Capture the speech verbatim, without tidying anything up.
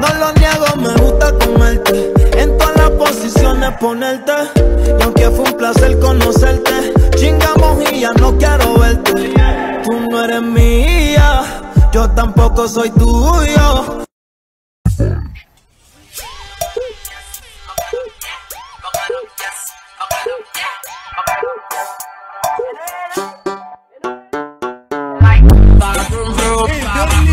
No lo niego, me gusta comerte, en todas las posiciones ponerte. Y aunque fue un placer conocerte, chingamos y ya no quiero verte. Tú no eres mía, yo tampoco soy tuyo. Like,